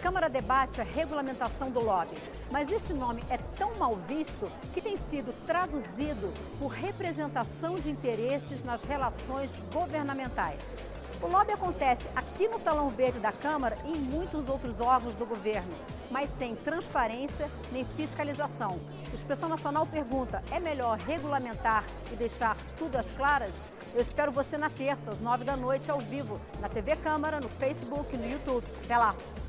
Câmara debate a regulamentação do lobby, mas esse nome é tão mal visto que tem sido traduzido por representação de interesses nas relações governamentais. O lobby acontece aqui no Salão Verde da Câmara e em muitos outros órgãos do governo, mas sem transparência nem fiscalização. O Inspeção Nacional pergunta, é melhor regulamentar e deixar tudo às claras? Eu espero você na terça, às 9 da noite, ao vivo, na TV Câmara, no Facebook e no YouTube. Até lá!